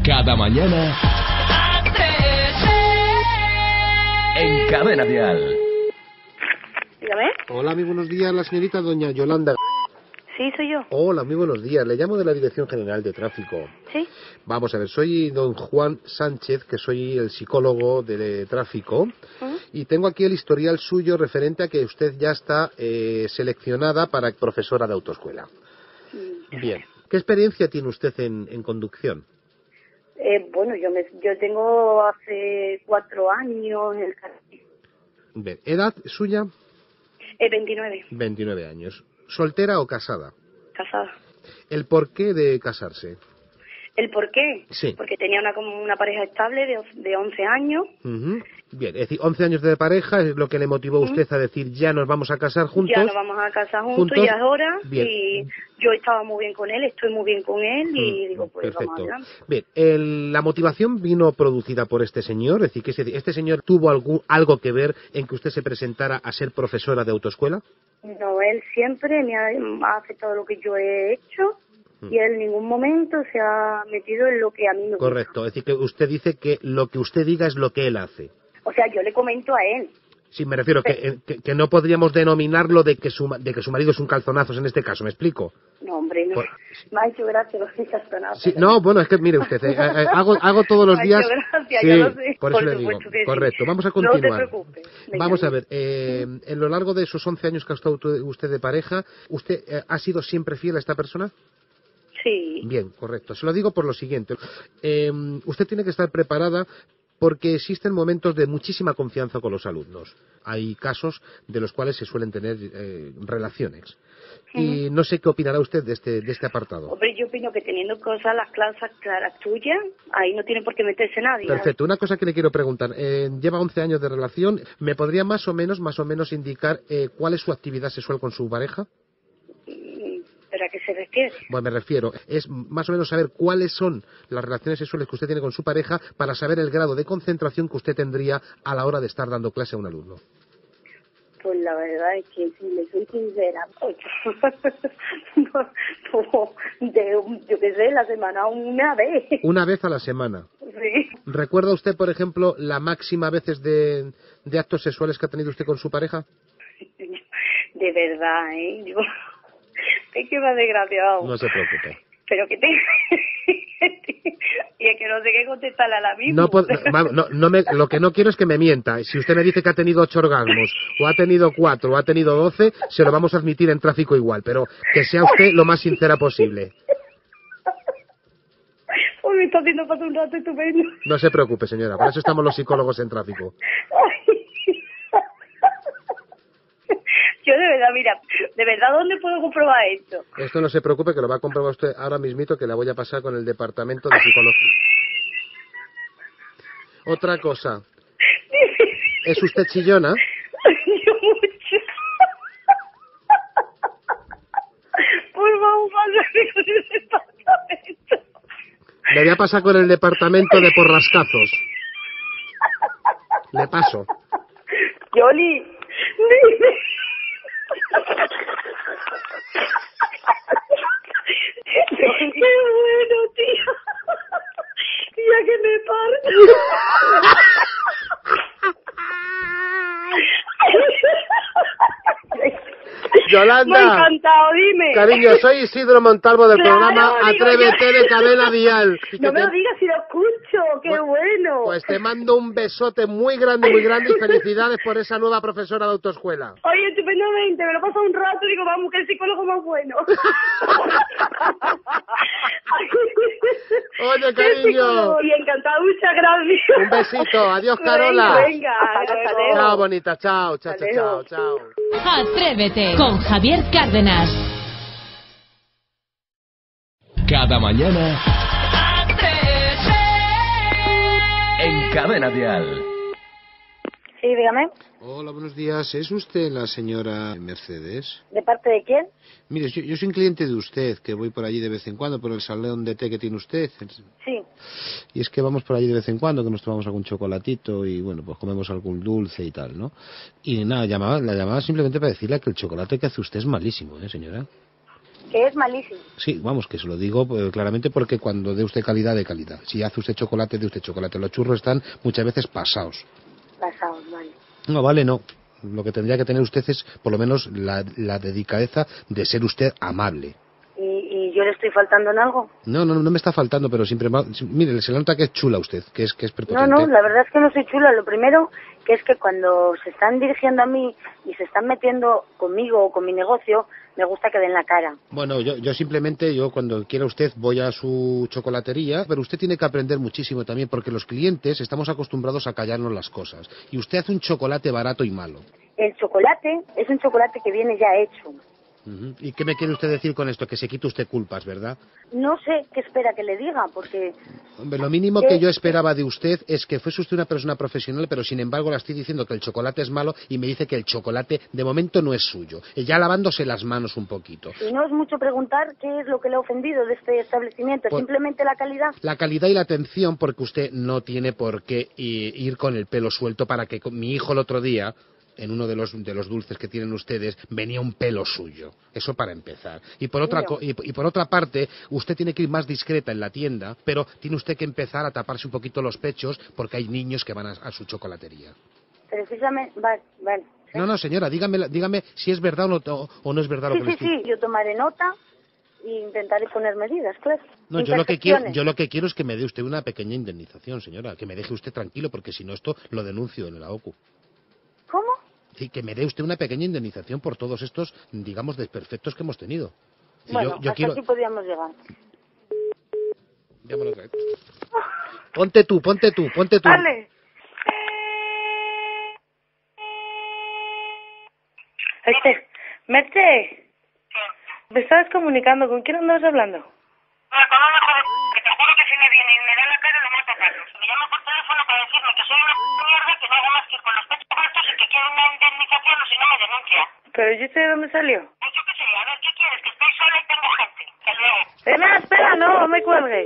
Cada mañana en Cadena Dial. Dígame. Hola, muy buenos días, la señorita doña Yolanda. Sí, soy yo. Hola, muy buenos días. Le llamo de la Dirección General de Tráfico. Sí. Vamos a ver, soy don Juan Sánchez, que soy el psicólogo de tráfico, y tengo aquí el historial suyo referente a que usted ya está seleccionada para profesora de autoescuela. Bien. ¿Qué experiencia tiene usted en conducción? Bueno, yo tengo hace 4 años el carnet. Bien. ¿Edad suya? 29. 29 años. ¿Soltera o casada? Casada. ¿El porqué de casarse? ¿El por qué? Sí. Porque tenía una pareja estable de 11 años. Bien, es decir, 11 años de pareja es lo que le motivó a usted a decir ya nos vamos a casar juntos. Ya nos vamos a casar juntos y ahora. Bien. Y yo estaba muy bien con él, estoy muy bien con él y digo, pues perfecto. vamos adelante. Bien, ¿la motivación vino producida por este señor? Es decir, que este señor tuvo algo que ver en que usted se presentara a ser profesora de autoescuela. No, él siempre me ha aceptado lo que yo he hecho. Y él en ningún momento se ha metido en lo que a mí me gusta. Correcto, es decir, que usted dice que lo que usted diga es lo que él hace. O sea, yo le comento a él. Sí, me refiero que no podríamos denominarlo de que su marido es un calzonazos en este caso, ¿me explico? No, hombre, no. Me ha hecho gracia los calzonazos. Sí, no, bueno, es que mire usted, hago todos los días... Me ha hecho gracia, sí, yo lo sé. por eso le digo. Sí. Correcto, vamos a continuar. No te preocupes. Vamos a ver, en lo largo de esos 11 años que ha estado usted de pareja, ¿usted ha sido siempre fiel a esta persona? Sí. Bien, correcto. Se lo digo por lo siguiente. Usted tiene que estar preparada porque existen momentos de muchísima confianza con los alumnos. Hay casos de los cuales se suelen tener relaciones. Y no sé qué opinará usted de este apartado. Hombre, yo opino que teniendo las clases claras tuyas, ahí no tiene por qué meterse nadie. Perfecto. Una cosa que le quiero preguntar. Lleva 11 años de relación. ¿Me podría más o menos indicar cuál es su actividad sexual con su pareja? ¿Pero a qué se refiere? Bueno, me refiero, es más o menos saber cuáles son las relaciones sexuales que usted tiene con su pareja para saber el grado de concentración que usted tendría a la hora de estar dando clase a un alumno. Pues la verdad es que si le soy sincera, yo qué sé, la semana una vez. Una vez a la semana. Sí. ¿Recuerda usted, por ejemplo, la máxima veces de actos sexuales que ha tenido usted con su pareja? De verdad, ¿eh? Es que me ha desgraciado. No se preocupe. Pero que te... y es que no sé qué contestarle a la misma. Lo que no quiero es que me mienta. Si usted me dice que ha tenido 8 orgasmos, o ha tenido 4, o ha tenido 12, se lo vamos a admitir en tráfico igual, pero que sea usted lo más sincera posible. Pues me está haciendo pasar un rato estupendo. No se preocupe, señora, para eso estamos los psicólogos en tráfico. Yo de verdad, mira, de verdad, ¿dónde puedo comprobar esto? Esto no se preocupe, que lo va a comprobar usted ahora mismito, que la voy a pasar con el departamento de psicología. Otra cosa. ¿Es usted chillona? Yo mucho. Por favor, pásame con el departamento. Le voy a pasar con el departamento de porrascazos. Le paso. Yoli, dime. Qué bueno, tío. Ya que me parto. Yolanda. Me ha encantado, dime. Cariño, soy Isidro Montalvo del Claro, programa digo Atrévete yo. de Cadena Dial. No me lo digas si lo escucho, qué bueno. Pues te mando un besote muy grande y felicidades por esa nueva profesora de autoescuela. Oye, estupendamente, me lo paso un rato y digo, vamos, que el psicólogo más bueno. Oye, cariño. Y encantado, muchas gracias. Un besito, adiós, Carola. Venga, hasta luego. Chao, bonita, chao, chao, Hasta chao, luego. chao. Atrévete con Javier Cárdenas. Cada mañana en Cadena Dial. Sí, dígame. Hola, buenos días. ¿Es usted la señora Mercedes? ¿De parte de quién? Mire, yo soy un cliente de usted, que voy por allí de vez en cuando, por el salón de té que tiene usted. Sí. Y es que vamos por allí de vez en cuando, que nos tomamos algún chocolatito y, bueno, pues comemos algún dulce y tal, ¿no? Y nada, la llamaba simplemente para decirle que el chocolate que hace usted es malísimo, ¿eh, señora? que es malísimo. Sí, vamos, que se lo digo claramente porque cuando dé usted calidad, de calidad. Si hace usted chocolate, de usted chocolate. Los churros están muchas veces pasados. Pasados, vale. No, vale, no. Lo que tendría que tener usted es, por lo menos, la delicadeza de ser usted amable. ¿Y yo le estoy faltando en algo? No me está faltando, pero siempre... Mire, se le nota que es chula usted, que es prepotente. No, la verdad es que no soy chula. Lo primero que es que cuando se están dirigiendo a mí y se están metiendo conmigo o con mi negocio, me gusta que den la cara. Bueno, yo simplemente, cuando quiera usted voy a su chocolatería, pero usted tiene que aprender muchísimo también, porque los clientes estamos acostumbrados a callarnos las cosas. Y usted hace un chocolate barato y malo. El chocolate es un chocolate que viene ya hecho. ¿Y qué me quiere usted decir con esto? Que se quite usted culpas, ¿verdad? No sé qué espera que le diga, porque... Hombre, lo mínimo que yo esperaba de usted es que fuese usted una persona profesional, pero sin embargo le estoy diciendo que el chocolate es malo y me dice que el chocolate de momento no es suyo. Ya lavándose las manos un poquito. Y no es mucho preguntar qué es lo que le ha ofendido de este establecimiento, simplemente la calidad. La calidad y la atención, porque usted no tiene por qué ir con el pelo suelto para que mi hijo el otro día... En uno de los dulces que tienen ustedes venía un pelo suyo. Eso para empezar. Y por otra parte, usted tiene que ir más discreta en la tienda, pero tiene usted que empezar a taparse un poquito los pechos porque hay niños que van a su chocolatería. Precisamente, vale. ¿Sí? No, señora, dígame si es verdad o no es verdad lo que le estoy... Sí, yo tomaré nota e intentaré poner medidas, claro. No, yo lo que quiero es que me dé usted una pequeña indemnización, señora, que me deje usted tranquilo, porque si no esto lo denuncio en el AOCU. ¿Cómo? Sí, que me dé usted una pequeña indemnización por todos estos, digamos, desperfectos que hemos tenido. Sí, bueno, yo quiero... aquí podríamos llegar. Llámalo otra vez. Ponte tú. Vale. Merche, ¿me estabas comunicando? ¿Con quién andabas hablando? No, con una joven que te juro que si me viene y me da la cara lo mato a Carlos. Me llama por teléfono para decirme que soy una mierda, que no hago más que ir con los pechos cortos y que quiero una indemnización o si no me denuncia. ¿Pero yo sé de dónde salió? Yo qué sé, a ver, ¿qué quieres? Que estoy sola y tengo gente. Hasta luego. Espera, no me cuelgues.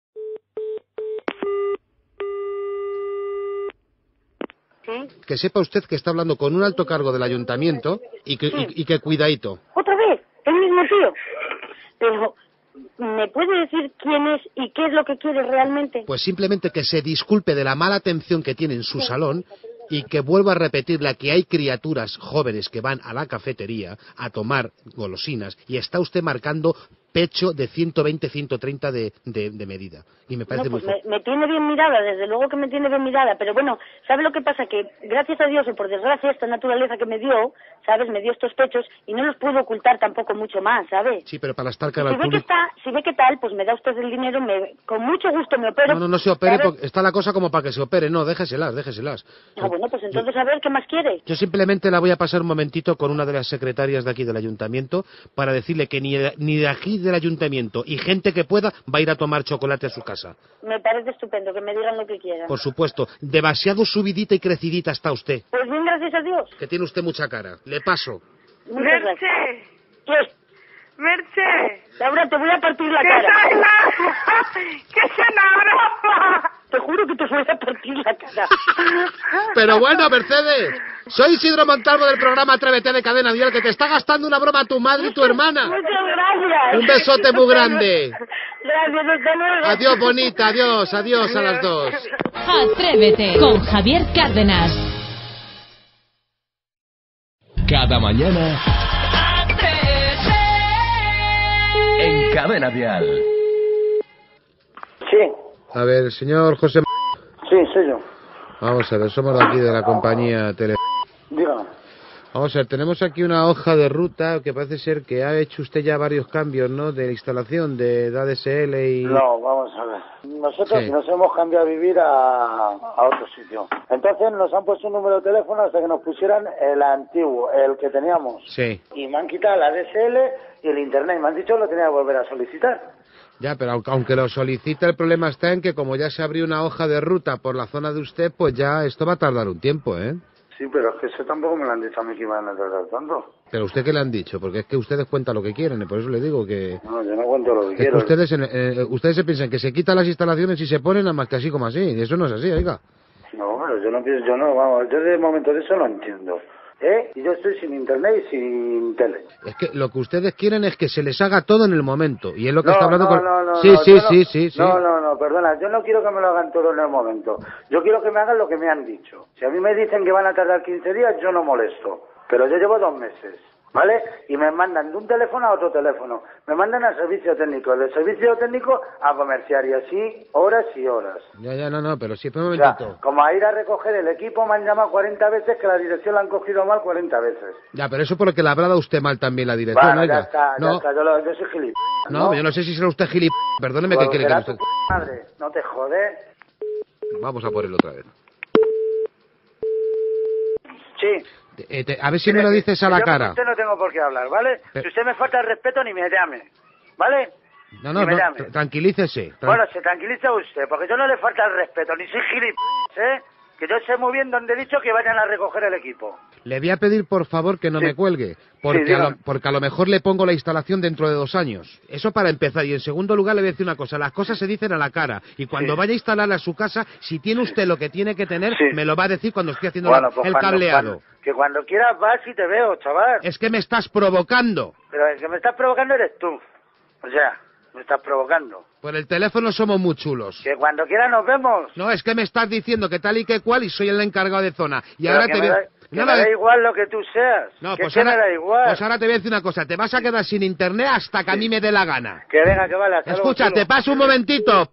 Que sepa usted que está hablando con un alto cargo del ayuntamiento y que cuidadito. ¿Otra vez? ¿El mismo tío? Pero... ¿me puede decir quién es y qué es lo que quiere realmente? Pues simplemente que se disculpe de la mala atención que tiene en su salón y que vuelva a repetirle que hay criaturas jóvenes que van a la cafetería a tomar golosinas y está usted marcando pecho de 120, 130 de medida. Y me parece no, pues muy fuerte. Me tiene bien mirada, desde luego que me tiene bien mirada, pero bueno, ¿sabe lo que pasa? Que gracias a Dios y por desgracia esta naturaleza que me dio, ¿sabes? Me dio estos pechos y no los puedo ocultar tampoco mucho más, ¿sabes? Sí, pero para estar cara al Si público... ve que tal, pues me da usted el dinero, con mucho gusto me opero. No se opere, ¿sabes? porque está la cosa como para que se opere. No, déjeselas. Ah, bueno, pues entonces a ver, ¿qué más quiere? Yo simplemente la voy a pasar un momentito con una de las secretarias de aquí del ayuntamiento para decirle que ni de aquí del ayuntamiento y gente que pueda va a ir a tomar chocolate a su casa. Me parece estupendo, que me digan lo que quieran. Por supuesto, demasiado subidita y crecidita está usted. Pues bien, gracias a Dios. Que tiene usted mucha cara. Le paso. Muchas gracias. Merche, ¿Qué? Merche. Laura, te voy a partir la cara. ¡Que es una broma! Te juro que te voy a partir la cara. Pero bueno, Mercedes, soy Isidro Montalvo del programa Atrévete de Cadena Dial, que te está gastando una broma a tu madre y tu hermana. Muchas gracias. Un besote muy grande. Gracias, hasta luego. Adiós, bonita, adiós a las dos. Atrévete con Javier Cárdenas. Cada mañana en Cadena Dial. Sí, A ver, señor José... sí, soy yo. Vamos a ver, somos de aquí de la compañía Tele... Dígame. Vamos a ver, tenemos aquí una hoja de ruta que parece ser que ha hecho usted ya varios cambios, ¿no? De instalación de ADSL y... No, vamos a ver. Nosotros Sí. nos hemos cambiado a vivir a otro sitio. Entonces nos han puesto un número de teléfono hasta que nos pusieran el antiguo, el que teníamos. Sí. Y me han quitado la ADSL y el internet. Me han dicho que lo tenía que volver a solicitar. Ya, pero aunque lo solicita, el problema está en que como ya se abrió una hoja de ruta por la zona de usted, pues ya esto va a tardar un tiempo, ¿eh? Sí, pero es que eso tampoco me lo han dicho a mí que iban a tardar tanto. ¿Pero usted qué le han dicho? Porque es que ustedes cuentan lo que quieren, y por eso le digo que... No, yo no cuento lo que Es que quiero. ustedes se piensan que se quitan las instalaciones y se ponen nada más que así como así, y eso no es así, oiga. No, pero yo no pienso, vamos, yo de momento de eso no entiendo. Y yo estoy sin internet y sin tele. Es que lo que ustedes quieren es que se les haga todo en el momento. Y es lo que está hablando No, Sí. No, perdona, yo no quiero que me lo hagan todo en el momento. Yo quiero que me hagan lo que me han dicho. Si a mí me dicen que van a tardar 15 días, yo no molesto. Pero yo llevo 2 meses, ¿vale? Y me mandan de un teléfono a otro teléfono. Me mandan al servicio técnico, del servicio técnico a comerciar, y así horas y horas. Ya, no, pero sí, espera un O sea, momentito. como a ir a recoger el equipo me han llamado 40 veces, que la dirección la han cogido mal 40 veces. Ya, pero eso porque le habrá dado usted mal también la dirección, Bueno, oiga. ya está, No, yo soy gilipollas. no, yo no sé si será usted gilipollas. Perdóneme, Pues que quiere que será usted... tu madre, no te jode. Vamos a por él otra vez. Sí. A ver si me lo dices a la cara. Usted no tengo por qué hablar, ¿vale? Si usted me falta el respeto, ni me llame, ¿vale? No, Ni me llame. tranquilícese. Bueno, se tranquiliza usted, porque yo no le falta el respeto, ni soy gilipollas, Que yo sé muy bien dónde he dicho que vayan a recoger el equipo. Le voy a pedir, por favor, que no me cuelgue, porque, porque a lo mejor le pongo la instalación dentro de 2 años. Eso para empezar. Y en segundo lugar le voy a decir una cosa. Las cosas se dicen a la cara. Y cuando vaya a instalarla a su casa, si tiene usted lo que tiene que tener, me lo va a decir cuando esté haciendo el cableado. Que cuando quieras vas y te veo, chaval. Es que me estás provocando. Pero el que me estás provocando eres tú. O sea, me estás provocando. Por el teléfono somos muy chulos. Que cuando quieras nos vemos. No, es que me estás diciendo que tal y que cual y soy el encargado de zona. Y pero ahora te veo... me da igual lo que tú seas. No, pues ahora, me da igual. Pues ahora te voy a decir una cosa. Te vas a quedar sin internet hasta que a mí me dé la gana. Que venga, que vale. Escucha, te paso un momentito.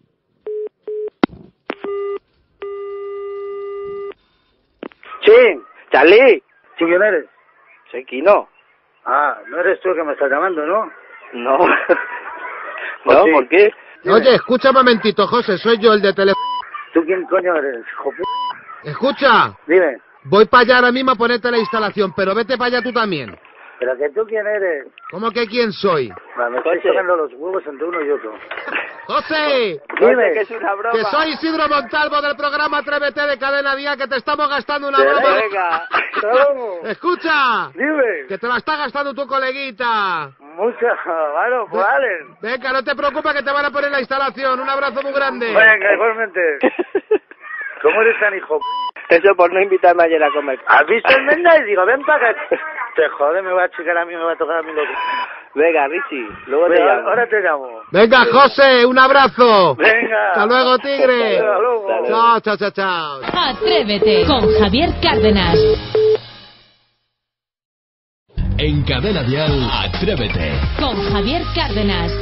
Sí. Charlie. ¿Sí, quién eres? Soy Kino. Ah, no eres tú el que me estás llamando, ¿no? No. No, ¿por qué? Oye, escucha un momentito, José. Soy yo el de teléfono. ¿Tú quién coño eres, hijo p***? Escucha. Dime. Voy para allá ahora mismo a ponerte la instalación, pero vete para allá tú también. ¿Pero que tú quién eres? ¿Cómo que quién soy? Me estoy sacando los huevos entre uno y otro. ¡José! Dime. Que es una broma. Que soy Isidro Montalvo del programa Atrévete de Cadena Día, que te estamos gastando una broma. Venga. ¡Escucha! Dime. Que te la está gastando tu coleguita. Mucha, bueno, pues vale. Venga, no te preocupes que te van a poner la instalación. Un abrazo muy grande. Venga, igualmente. ¿Cómo eres tan hijo p***? Eso por no invitarme ayer a comer. ¿Has visto el Menda? Y digo, ven para acá. Te jode, me va a chicar a mí, me va a tocar a mí lo que... Venga, Richie, luego te Venga, llamo. ahora te llamo. Venga, José, un abrazo. Venga. Hasta luego, tigre. Hasta luego. Chao, chao, chao, chao. Atrévete con Javier Cárdenas. En Cadena Dial, Atrévete. Con Javier Cárdenas.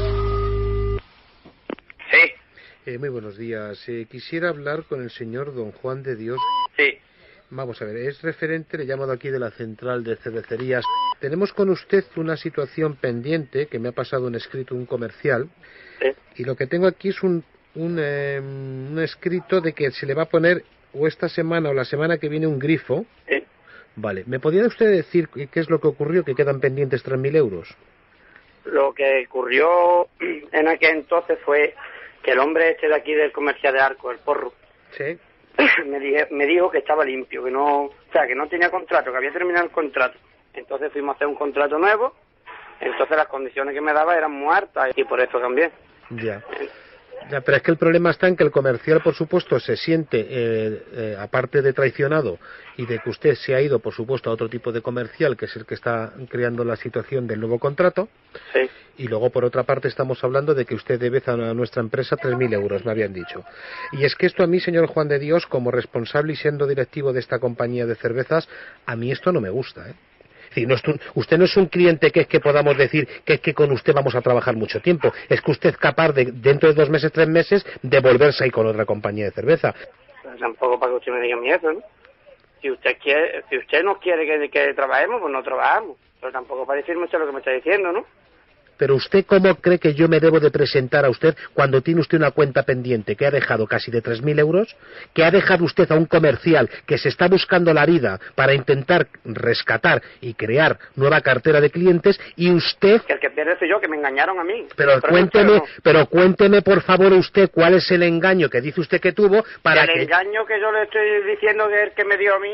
Sí, Muy buenos días. Quisiera hablar con el señor don Juan de Dios. sí. Vamos a ver, es referente, le he llamado aquí de la central de cervecerías. Tenemos con usted una situación pendiente que me ha pasado un escrito, un comercial. Sí. Y lo que tengo aquí es un escrito de que se le va a poner o esta semana o la semana que viene un grifo. Sí. Vale, ¿me podría usted decir qué es lo que ocurrió, que quedan pendientes 3.000 euros? Lo que ocurrió en aquel entonces fue que el hombre este de aquí del comercial de Arco, el Porro, Sí. me dijo que estaba limpio, que no, o sea, que no tenía contrato, que había terminado el contrato. Entonces fuimos a hacer un contrato nuevo, entonces las condiciones que me daba eran muy altas y por eso cambié. Ya. Ya, pero es que el problema está en que el comercial, por supuesto, se siente, aparte de traicionado, y de que usted se ha ido, por supuesto, a otro tipo de comercial, que es el que está creando la situación del nuevo contrato. Sí. Y luego, por otra parte, estamos hablando de que usted debe a nuestra empresa 3.000 euros, me habían dicho. Y es que esto a mí, señor Juan de Dios, como responsable y siendo directivo de esta compañía de cervezas, a mí esto no me gusta, ¿eh? Es decir, usted no es un cliente que es que podamos decir que es que con usted vamos a trabajar mucho tiempo. Es que usted es capaz de, dentro de 2 meses, 3 meses, de volverse ahí con otra compañía de cerveza. Pero tampoco para que usted me diga a mí eso, ¿no? Si usted no quiere que trabajemos, pues no trabajamos. Pero tampoco para decirme usted lo que me está diciendo, ¿no? Pero usted, ¿cómo cree que yo me debo de presentar a usted cuando tiene usted una cuenta pendiente que ha dejado casi de 3.000 euros? Que ha dejado usted a un comercial que se está buscando la vida para intentar rescatar y crear nueva cartera de clientes y usted... Que el que pierde soy yo, que me engañaron a mí. Pero cuénteme, por favor, usted cuál es el engaño que dice usted que tuvo para el engaño que yo le estoy diciendo que el que me dio a mí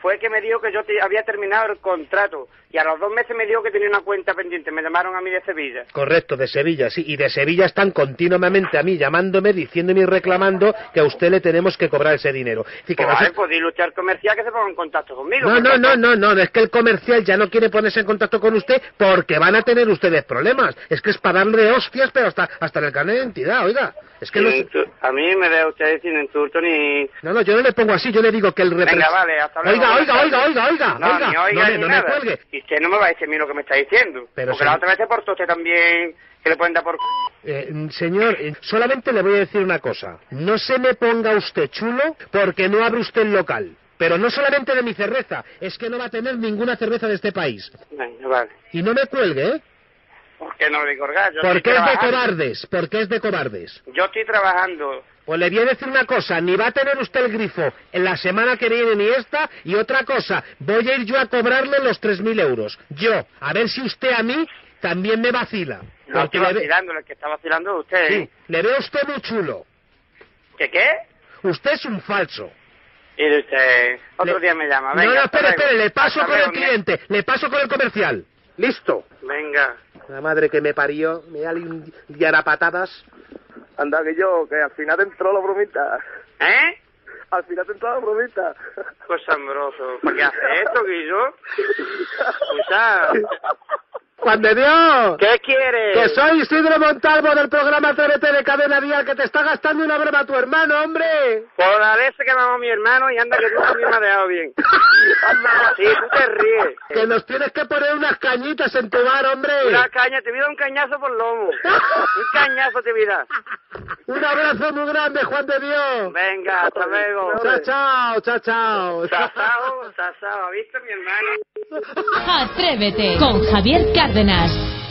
fue que me dijo que yo había terminado el contrato. Y a los 2 meses me dijo que tenía una cuenta pendiente. Me llamaron a mí de Sevilla. Correcto, de Sevilla, sí. Y de Sevilla están continuamente a mí llamándome, diciéndome y reclamando que a usted le tenemos que cobrar ese dinero. Así que pues dile usted al comercial que se ponga en contacto conmigo. No, es que el comercial ya no quiere ponerse en contacto con usted porque van a tener ustedes problemas. Es que es para darle hostias, pero hasta en el carnet de identidad, oiga. Es que a mí me ve usted sin insulto ni... No, yo no le pongo así, yo le digo que el Venga, vale, hasta luego. Oiga. No me cuelgue. Y usted no me va a decir a mí lo que me está diciendo. Porque la otra vez se portó usted también, que le pueden dar por... Señor, solamente le voy a decir una cosa. No se me ponga usted chulo porque no abre usted el local. Pero no solamente de mi cerveza, es que no va a tener ninguna cerveza de este país. Venga, vale. Y no me cuelgue, ¿eh? ¿Por qué no le colgar? Porque es de cobardes. Yo estoy trabajando. Pues le voy a decir una cosa, ni va a tener usted el grifo en la semana que viene ni esta, y otra cosa, voy a ir yo a cobrarle los 3.000 euros. Yo, a ver si usted a mí también me vacila. No estoy vacilando, el que está vacilando es usted. Sí, le veo a usted muy chulo. ¿Qué? Usted es un falso. Y usted, otro día me llama, venga. No, espere, le paso con el cliente, le paso con el comercial. ¿Listo? Venga. La madre que me parió, me da liar patadas. Anda que al final te entró la bromita. ¿Eh? Al final te entró la bromita. Pues ambroso. ¿Para qué hace esto, Guillo? ¡Juan de Dios! ¿Qué quieres? Que soy Isidro Montalvo del programa TVT de Cadena Dial, que te está gastando una broma a tu hermano, hombre. Por la vez que mamó mi hermano y anda que tú también me has dejado bien. Sí, tú te ríes. Que nos tienes que poner unas cañitas en tu bar, hombre. Una caña, te voy a dar un cañazo por lomo. Un cañazo te voy a dar. Un abrazo muy grande, Juan de Dios. Venga, hasta luego. Chao. Chao. ¿Ha visto mi hermano? Atrévete con Javier Cárdenas.